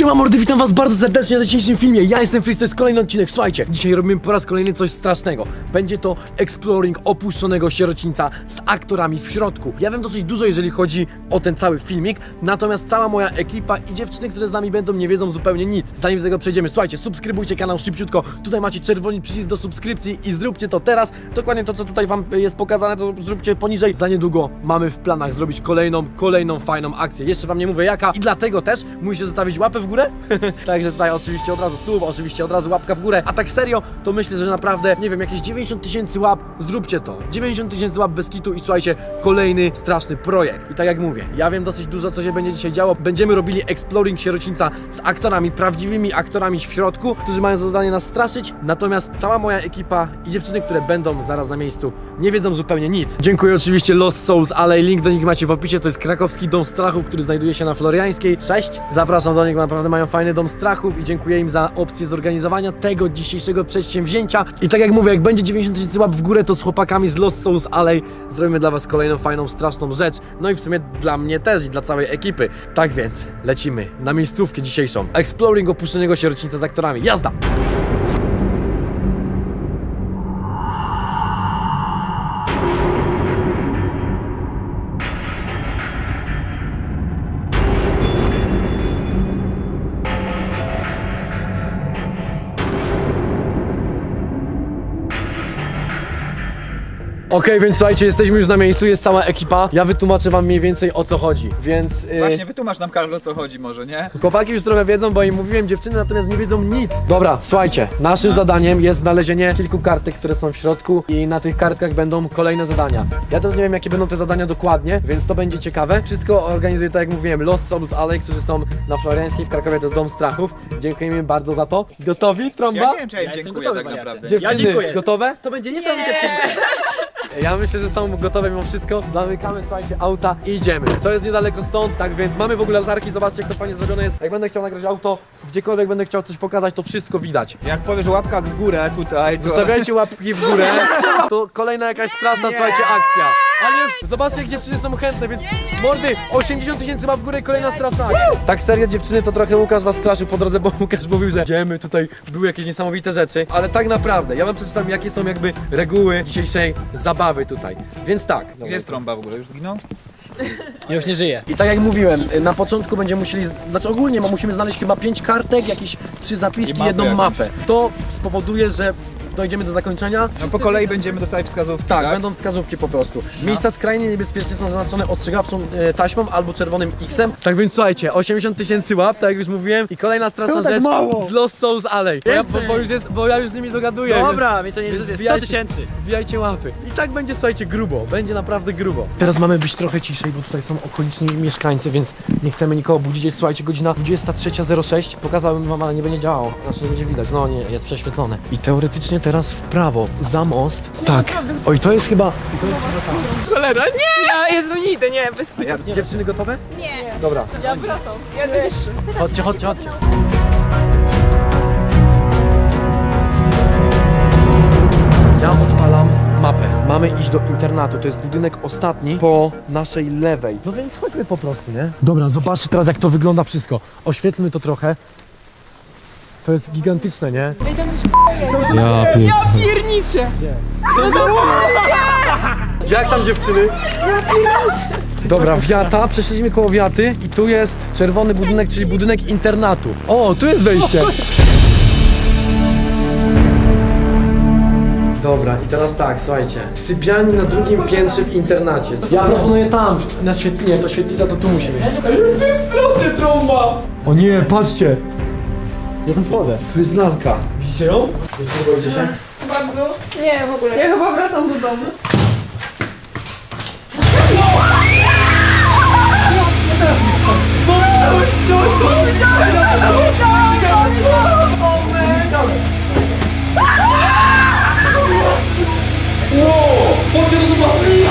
Siema mordy, witam was bardzo serdecznie na dzisiejszym filmie. Ja jestem Freeze, to jest kolejny odcinek. Słuchajcie, dzisiaj robimy po raz kolejny coś strasznego. Będzie to exploring opuszczonego sierocińca z aktorami w środku. Ja wiem dosyć dużo, jeżeli chodzi o ten cały filmik, natomiast cała moja ekipa i dziewczyny, które z nami będą, nie wiedzą zupełnie nic. Zanim do tego przejdziemy, słuchajcie, subskrybujcie kanał szybciutko. Tutaj macie czerwony przycisk do subskrypcji i zróbcie to teraz. Dokładnie to, co tutaj wam jest pokazane, to zróbcie poniżej. Za niedługo mamy w planach zrobić kolejną fajną akcję. Jeszcze wam nie mówię jaka i dlatego też musicie zostawić łapę w górę. Także tutaj oczywiście od razu sub, oczywiście od razu łapka w górę. A tak serio, to myślę, że naprawdę, nie wiem, jakieś 90 000 łap, zróbcie to. 90 000 łap bez kitu i słuchajcie, kolejny straszny projekt. I tak jak mówię, ja wiem dosyć dużo, co się będzie dzisiaj działo. Będziemy robili exploring sierocińca z aktorami, prawdziwymi aktorami w środku, którzy mają za zadanie nas straszyć. Natomiast cała moja ekipa i dziewczyny, które będą zaraz na miejscu, nie wiedzą zupełnie nic. Dziękuję oczywiście Lost Souls Alley, link do nich macie w opisie. To jest krakowski dom strachów, który znajduje się na Floriańskiej 6. Zapraszam do nich, naprawdę mają fajny dom strachów i dziękuję im za opcję zorganizowania tego dzisiejszego przedsięwzięcia. I tak jak mówię, jak będzie 90 000 łap w górę, to z chłopakami z Lost Souls Alley zrobimy dla was kolejną fajną, straszną rzecz. No i w sumie dla mnie też i dla całej ekipy. Tak więc lecimy na miejscówkę dzisiejszą. Exploring opuszczonego sierocińca z aktorami. Jazda! Okej, więc słuchajcie, jesteśmy już na miejscu, jest cała ekipa. Ja wytłumaczę wam mniej więcej o co chodzi, więc... Właśnie, wytłumacz nam, Karol, o co chodzi może, nie? Chłopaki już trochę wiedzą, bo im mówiłem, dziewczyny natomiast nie wiedzą nic. Dobra, słuchajcie, naszym zadaniem jest znalezienie kilku kartek, które są w środku i na tych kartkach będą kolejne zadania. Ja też nie wiem, jakie będą te zadania dokładnie, więc to będzie ciekawe. Wszystko organizuje, tak jak mówiłem, Lost Souls Alley, którzy są na Floriańskiej w Krakowie, to jest dom strachów. Dziękujemy bardzo za to. Gotowi, trąba? Ja nie wiem, czy ja dziękuję tak naprawdę. Dziewczyny, Ja dziękuję. Gotowe? To będzie niesamowite. Ja myślę, że są gotowe mimo wszystko. Zamykamy, słuchajcie, auta i idziemy. To jest niedaleko stąd, tak więc mamy w ogóle latarki, zobaczcie, jak to fajnie zrobione jest. Jak będę chciał nagrać auto, gdziekolwiek będę chciał coś pokazać, to wszystko widać. Jak powiesz łapkach w górę tutaj, to... Zostawiajcie łapki w górę. To kolejna jakaś straszna, słuchajcie, akcja. Ale zobaczcie, jak dziewczyny są chętne, więc mordy, 80 000 łap w górę, kolejna straszna akcja. Tak serio, dziewczyny, to trochę Łukasz was straszył po drodze, bo Łukasz mówił, że idziemy, tutaj były jakieś niesamowite rzeczy. Ale tak naprawdę, ja wam przeczytam, jakie są jakby reguły dzisiejszej zabawy tutaj. Więc tak. Gdzie jest trąba w ogóle? Już zginął? Już nie żyje. I tak jak mówiłem, na początku będziemy musieli, znaczy ogólnie musimy znaleźć chyba 5 kartek, jakieś 3 zapiski, jedną mapę. To spowoduje, że dojdziemy do zakończenia. No po kolei będziemy dostać wskazówki, tak? Będą wskazówki po prostu. Miejsca skrajnie niebezpieczne są zaznaczone ostrzegawczą taśmą albo czerwonym X-em. Tak więc słuchajcie, 80 000 łap, tak jak już mówiłem. I kolejna straszna rzecz z Lost Souls Alley. Bo ja już z nimi dogaduję. Dobra, mi to nie jest 100 000. Wbijajcie łapy. I tak będzie, słuchajcie, grubo. Będzie naprawdę grubo. Teraz mamy być trochę ciszej, bo tutaj są okoliczni mieszkańcy, więc nie chcemy nikogo budzić. Jest, słuchajcie, godzina 23:06. Pokazałem wam, ale nie będzie działało. Znaczy nie będzie widać. No nie, jest prześwietlone. I teoretycznie teraz w prawo, za most. Tak. Oj, to jest chyba... tam. Cholera, nie! Ja Jezu, nie idę, nie, bez kucia. Dziewczyny gotowe? Nie. Dobra. Ja wracam. Ja też. Chodźcie. Ja odpalam mapę. Mamy iść do internatu. To jest budynek ostatni po naszej lewej. No więc chodźmy po prostu, nie? Dobra, zobaczcie teraz, jak to wygląda wszystko. Oświetlmy to trochę. To jest gigantyczne, nie? Ja pierniczę! Jak tam, dziewczyny? Dobra, wiata, przeszliśmy koło wiaty i tu jest czerwony budynek, czyli budynek internatu. O, tu jest wejście! Dobra, i teraz tak, słuchajcie. Sypialni na drugim piętrze w internacie. Ja proponuję tam, na świetlinie, to świetlica to tu musimy. To jest strasznie trąba! O nie, patrzcie! Ja tam wchodzę. Tu jest lalka. Widzicie ją? Boicie się? Bardzo. Nie, w ogóle. Ja chyba wracam do domu. Chodźcie do zobaczenia!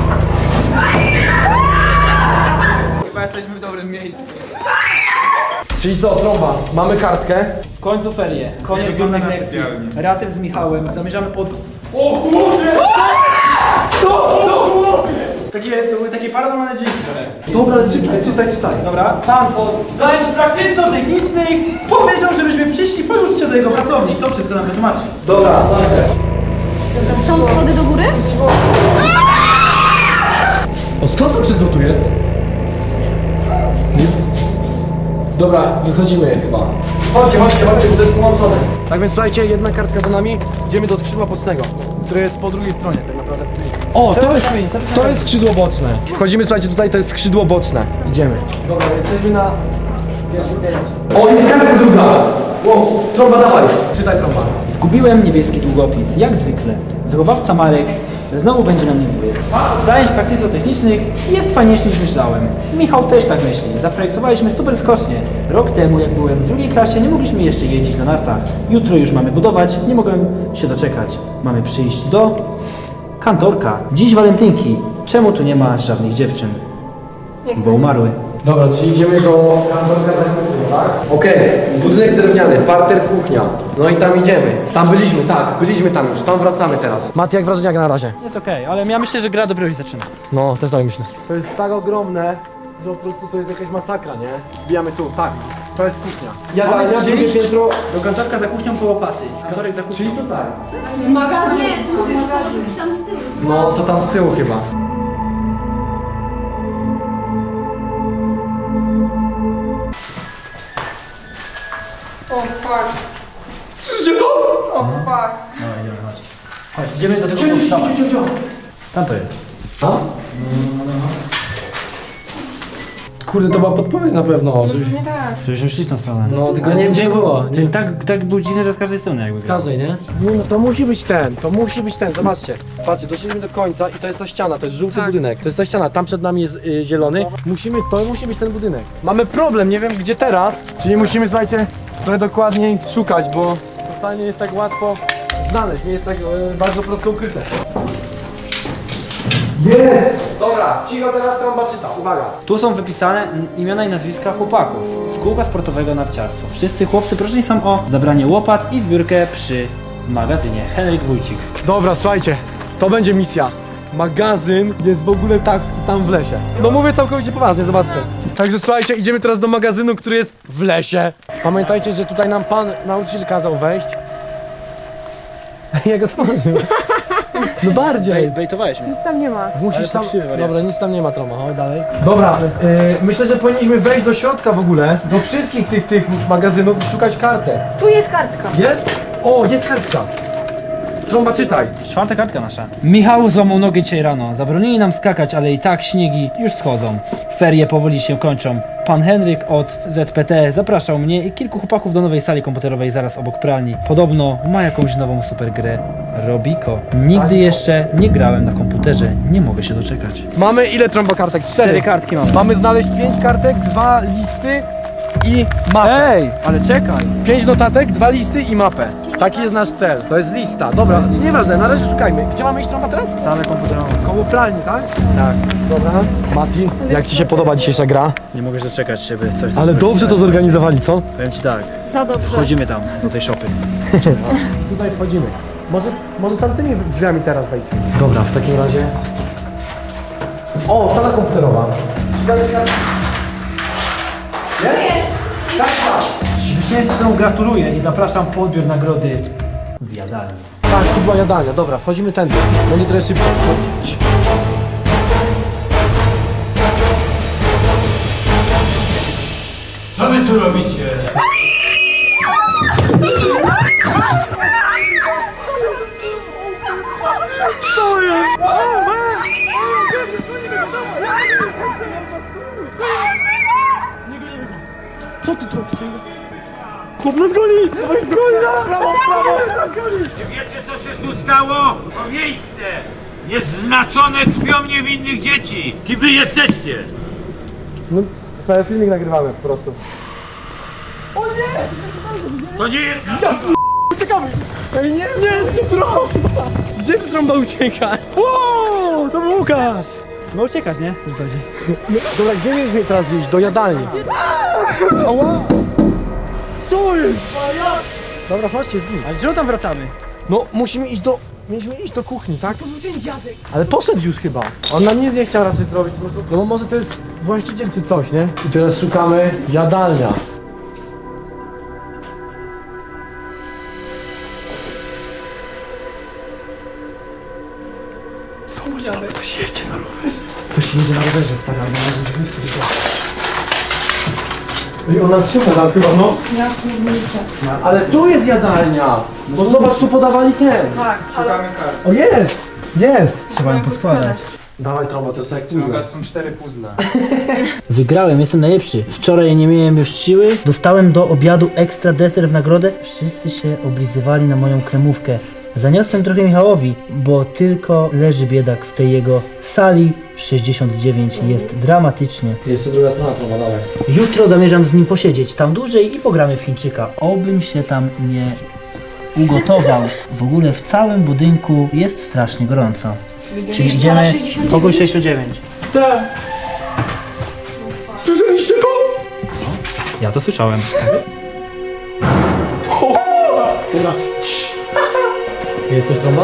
Chyba jesteśmy w dobrym miejscu. Czyli co, trąba, mamy kartkę. W końcu ferie, koniec wygląda górnej na lekcji. sypialnię. Razem z Michałem zamierzamy od... To były takie paranormalne dźwięki trochę. Dobra, czytaj. Dobra, pan od zajęć praktyczno-technicznych powiedział, żebyśmy przyszli pojutrze do jego pracowni. To wszystko nam wytłumaczy. Dobra, Są schody do góry? O, skąd to krzesło tu jest? Dobra, wychodzimy chyba. Chodźcie, bo to jest połączone. Tak więc słuchajcie, jedna kartka za nami, idziemy do skrzydła bocznego, które jest po drugiej stronie tak naprawdę. O, to jest skrzydło boczne. Wchodzimy, słuchajcie, tutaj to jest skrzydło boczne. Idziemy. Dobra, jesteśmy na pierwszym piętrze. O, jest kartka druga! Wow, trąba, dawaj. Czytaj, trąba. Zgubiłem niebieski długopis, jak zwykle. Wychowawca Marek znowu będzie na mnie zły. Zajęć praktyczno-technicznych jest fajniejszy niż myślałem. Michał też tak myśli. Zaprojektowaliśmy super skocznie. Rok temu, jak byłem w drugiej klasie, nie mogliśmy jeszcze jeździć na nartach. Jutro już mamy budować, nie mogłem się doczekać. Mamy przyjść do... kantorka. Dziś walentynki. Czemu tu nie ma żadnych dziewczyn? Bo umarły. Dobra, czyli idziemy do kantorka zakupów, tak? Okej, budynek drewniany, parter, kuchnia. No i tam idziemy. Tam byliśmy, tak, byliśmy tam już, tam wracamy teraz. Mati, jak wrażenia na razie? Jest okej, ale ja myślę, że gra dopiero się zaczyna. No, też tak myślę. To jest tak ogromne, że po prostu to jest jakaś masakra, nie? Wbijamy tu, tak. To jest kuchnia. Mamy drugie przyjść piętro, do kantorka za kuchnią po łopaty. Kantorek za kuchnią. czyli tutaj. Magazyn. Nie, tu mówisz, to tam z tyłu. No, to tam z tyłu chyba. O fuck. Słyszycie to? O fuck. Chodź, idziemy do tego postawa. Tam to jest. A? Kurde, to była podpowiedź na pewno, żebyś... Nie tak. Żebyśmy szli w tą stronę. No, tylko nie wiem, gdzie to było. Nie. Tak był dziwny, że z każdej strony jakby. Z każdej, nie? No to musi być ten, zobaczcie. Patrzcie, doszliśmy do końca i to jest ta ściana, to jest żółty budynek. To jest ta ściana, tam przed nami jest zielony. To musi być ten budynek. Mamy problem, nie wiem gdzie teraz. Czyli musimy, słuchajcie, trochę dokładniej szukać, bo to wcale nie jest tak łatwo znaleźć, nie jest tak bardzo prosto ukryte. Jest! Dobra, cicho teraz trąba czyta, uwaga. Tu są wypisane imiona i nazwiska chłopaków z kółka sportowego narciarstwa. Wszyscy chłopcy proszeni są o zabranie łopat i zbiórkę przy magazynie. Henryk Wójcik. Dobra, słuchajcie, to będzie misja. Magazyn jest w ogóle tak tam w lesie. No mówię całkowicie poważnie, zobaczcie. Także słuchajcie, idziemy teraz do magazynu, który jest w lesie. Pamiętajcie, że tutaj nam pan nauczyciel kazał wejść. Jak otworzył. No bardziej. Bejtowałeś mnie. Nic tam nie ma. Musisz tam... krzywy wariat. Dobra, nic tam nie ma, Troma, chodź dalej. Dobra, myślę, że powinniśmy wejść do środka w ogóle, do wszystkich tych magazynów i szukać kartę. Tu jest kartka. Jest? O, jest kartka. Trąba, czytaj. Czwarta kartka nasza. Michał złamał nogę dzisiaj rano. Zabronili nam skakać, ale i tak śniegi już schodzą. Ferie powoli się kończą. Pan Henryk od ZPT zapraszał mnie i kilku chłopaków do nowej sali komputerowej zaraz obok pralni. Podobno ma jakąś nową super grę. Robiko. Nigdy jeszcze nie grałem na komputerze. Nie mogę się doczekać. Mamy ile trąba kartek? 4 kartki mam. Mamy znaleźć 5 kartek, 2 listy i mapę. Ej, ale czekaj. 5 notatek, 2 listy i mapę. Taki jest nasz cel. To jest lista. Dobra, nieważne, na razie szukajmy. Gdzie mamy iść, Trąba, teraz? Salę komputerową. Koło pralni, tak? Tak. Dobra. Mati, jak ci się podoba dzisiejsza gra? Nie mogę się doczekać, żeby coś... Ale dobrze to zorganizowali, co? Powiem ci tak. Za dobrze. Wchodzimy tam, do tej szopy. Tutaj wchodzimy. Może tamtymi drzwiami teraz wejdźmy. Dobra, w takim razie... O, sala komputerowa. Zwycięzcom gratuluję i zapraszam po odbiór nagrody w jadalni. Tak, tu była jadalnia. Dobra, wchodzimy tędy. Będzie trochę szybko. Chodź. Co wy tu robicie? Czy wiecie, co się tu stało? To miejsce jest znaczone krwią niewinnych dzieci. Kim wy jesteście? No, cały filmik nagrywamy po prostu. To nie jest... Uciekamy! Ej, nie, jeszcze trąba! Gdzie ty trąba ucieka? Wow, to był Łukasz! No uciekać, nie? Dobra, gdzie mieliśmy teraz iść? Do jadalni. Ała! Dobra, chodźcie, zgin. Ale czemu tam wracamy? No, mieliśmy iść do kuchni, tak? To był ten dziadek. Ale poszedł już chyba. On nam nic nie chciał raczej zrobić po prostu. No bo może to jest właściciel czy coś, nie? I teraz szukamy jadalnia. Zobacz, tam ktoś jedzie na rowerze. Ktoś jedzie na rowerze, stary, ale może i ona trzyma tam chyba, no. Ale tu jest jadalnia! Bo zobacz, tu podawali ten. Tak, Szukamy kart. O, jest! Jest! Trzeba ją poskładać. Dawaj, Tromba, to jest jak puzzle. Dobra, są 4 puzzle. Wygrałem, jestem najlepszy. Wczoraj nie miałem już siły. Dostałem do obiadu ekstra deser w nagrodę. Wszyscy się oblizywali na moją kremówkę. Zaniosłem trochę Michałowi, bo tylko leży biedak w tej jego sali 69. Jest dramatycznie. Jeszcze druga strona, Tromba, dawaj. Jutro zamierzam z nim posiedzieć tam dłużej i pogramy w Chińczyka. Obym się tam nie ugotował. W ogóle w całym budynku jest strasznie gorąco. Czyli idziemy pokój 69. Tak! Słyszeliście to? Ja to słyszałem. Dobra. Jesteś, Tromba?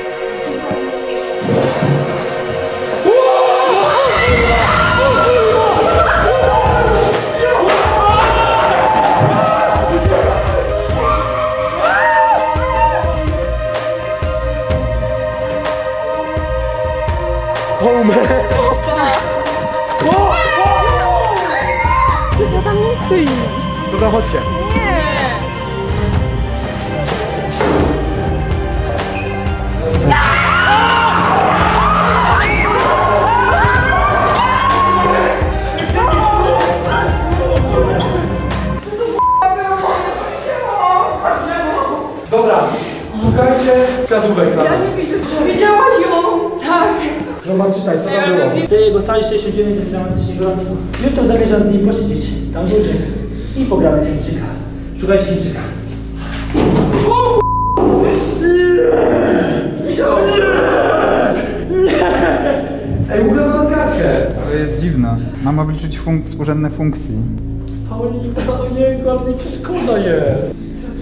Oh man! Ja tam nie chcę iść. Dobra, chodźcie. Nie. Dobra, szukajcie wskazówek na nas. Widziałaś ją? Tak. Tromba, czytaj, co tam było? W tej jego sali 69 jest dramatycznie gorąco. Jutro zamierzam z nim posiedzieć tam dłużej i pogramy w Chińczyka. Szukajcie Chińczyka. Ej, ukaz na zgadkę! Ale jest dziwna. Mam obliczyć współrzędne funkcji. Paulinka, o niego, ale mi ci szkoda jest.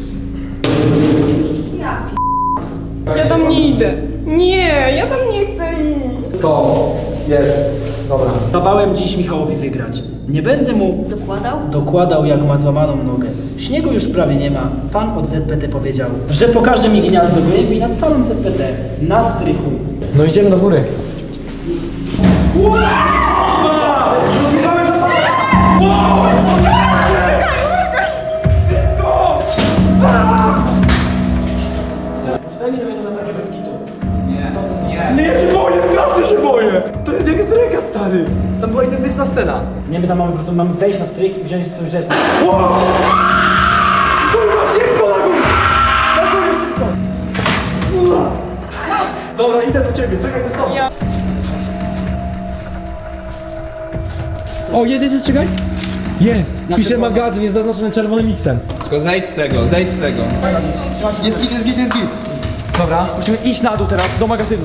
Ja tam nie idę. Nie, ja tam nie chcę iść. To jest. Dobra. Dawałem dziś Michałowi wygrać. Nie będę mu Dokładał? dokładał, jak ma złamaną nogę. Śniegu już prawie nie ma. Pan od ZPT powiedział, że pokaże mi gniazdo gołębi nad całym ZPT. Na strychu. No idziemy do góry. Daj mi do mnie na takiego skitu. Nie, ja się boję, strasznie się boję! To jest jak z reka, stary! Tam była identyczna scena. Nie, my tam mamy po prostu wejść na stryk i wziąć coś rzeczy. Kurwa, szybko na górę! Na górę szybko! Dobra, idę do ciebie, czekaj, to stop. O, jest, czekaj. Jest! Pisze magazyn, jest zaznaczony czerwonym X-em. Tylko zejdź z tego, zejdź z tego. Jest git. Dobra, musimy iść na dół teraz, do magazynu.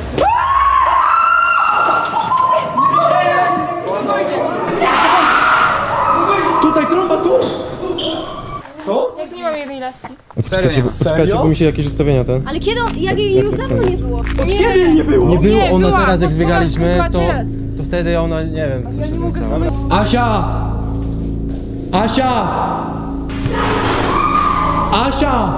Tutaj, Tromba, tu! Co? Jak nie mam jednej laski. Poczekajcie, bo mi się jakieś ustawienia ten. Ale kiedy? Jak jej już dawno nie było. Od kiedy nie było? Nie było, Nie, ona była, teraz jak bo zbiegaliśmy, była to teraz. wtedy ona, nie wiem, co się stało. Asia! Asia! Asia!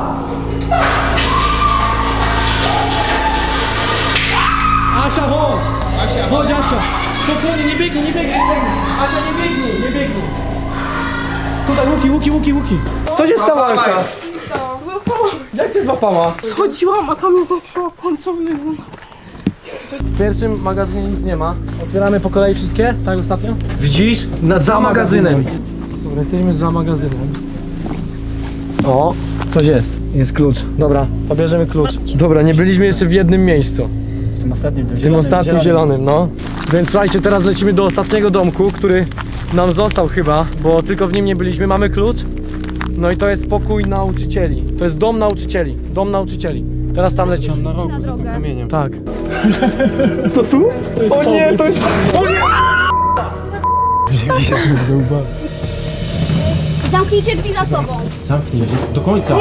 Asia, chodź! Chodź, Asia! Spokojnie, nie biegnij! Asia, nie biegnij! Tutaj, Łuki! Co się stało, Asia? Jak cię złapała? Schodziłam, a tam mnie zaczęła tańcować. W pierwszym magazynie nic nie ma. Otwieramy po kolei wszystkie, tak jak ostatnio? Widzisz? Za magazynem. Dobra, jesteśmy za magazynem. O, coś jest. Jest klucz. Dobra, pobierzemy klucz. Dobra, nie byliśmy jeszcze w jednym miejscu. W W tym ostatnim zielonym, no. Więc słuchajcie, teraz lecimy do ostatniego domku, który nam został chyba, bo tylko w nim nie byliśmy. Mamy klucz. No i to jest pokój nauczycieli. To jest dom nauczycieli. Dom nauczycieli. Teraz tam lecimy. Na rogu za tym kamieniem. Tak. To tu? O nie, to jest... O nie! Zamknijcie drzwi za sobą. Zamknij do końca.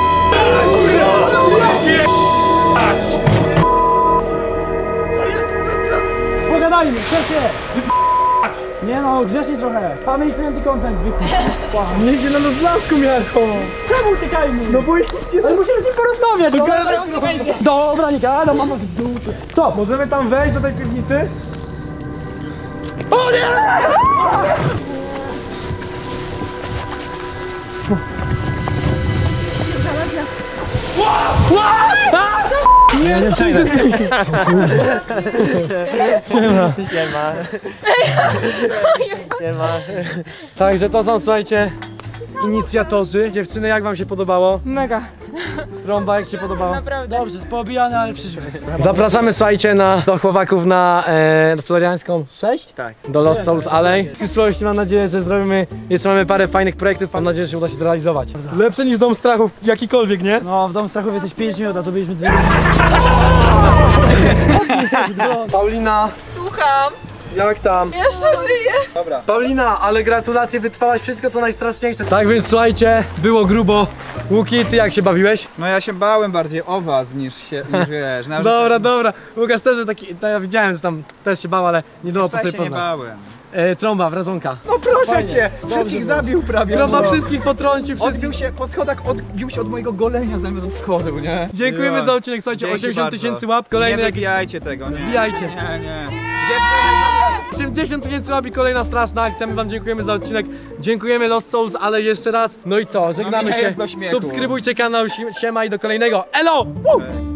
Pogadajmy, chcecie! Nie no, grzecznie trochę. Family friendly content, Nie idzie na nas z laską jako! Czemu uciekajmy? No bo ale musimy z nim porozmawiać! Dobra, nie gadam, mam w dupie. Stop! Możemy tam wejść do tej piwnicy? Nie przejdę. Także to są, słuchajcie, inicjatorzy. Dziewczyny, jak wam się podobało? Mega. Trąba, jak się podobało? Naprawdę. Dobrze, poobijane, ale przeżyłem. Zapraszamy, słuchajcie, do chłopaków na Floriańską 6? Tak. Do Lost Souls Alley. W przyszłości mam nadzieję, że zrobimy, jeszcze mamy parę fajnych projektów, mam nadzieję, że się uda się zrealizować. Lepsze niż Dom Strachów, jakikolwiek, nie? No, w Domu Strachów jesteś 5 minut, a to byliśmy 2. Paulina, Słucham. jak tam? Jeszcze żyję. Paulina, ale gratulacje, wytrwałaś wszystko co najstraszniejsze. Tak więc słuchajcie, było grubo. Łuki, ty jak się bawiłeś? No ja się bałem bardziej o was niż wiesz. Dobra. Łukasz też był taki, ja widziałem, że tam też się bał, ale nie dało po sobie się nie poznać. bałem. Trąba, wrazonka. No proszę Fajnie. cię! Wszystkich zabił prawie. Trąba no. wszystkich potrącił, wszystkich. Odbił się po schodach, odbił się od mojego golenia zamiast od schodu, nie? Dziękujemy Ja. za odcinek, słuchajcie, Dzięki 80 bardzo. tysięcy łap, kolejny Nie jakiś... wybijajcie tego, nie? Wbijajcie. Nie. 80 tysięcy łap i kolejna straszna akcja, my wam dziękujemy za odcinek, dziękujemy Lost Souls, ale jeszcze raz, no i co, żegnamy nie się, jest do śmiechu. subskrybujcie kanał, siema i do kolejnego, elo! Woo!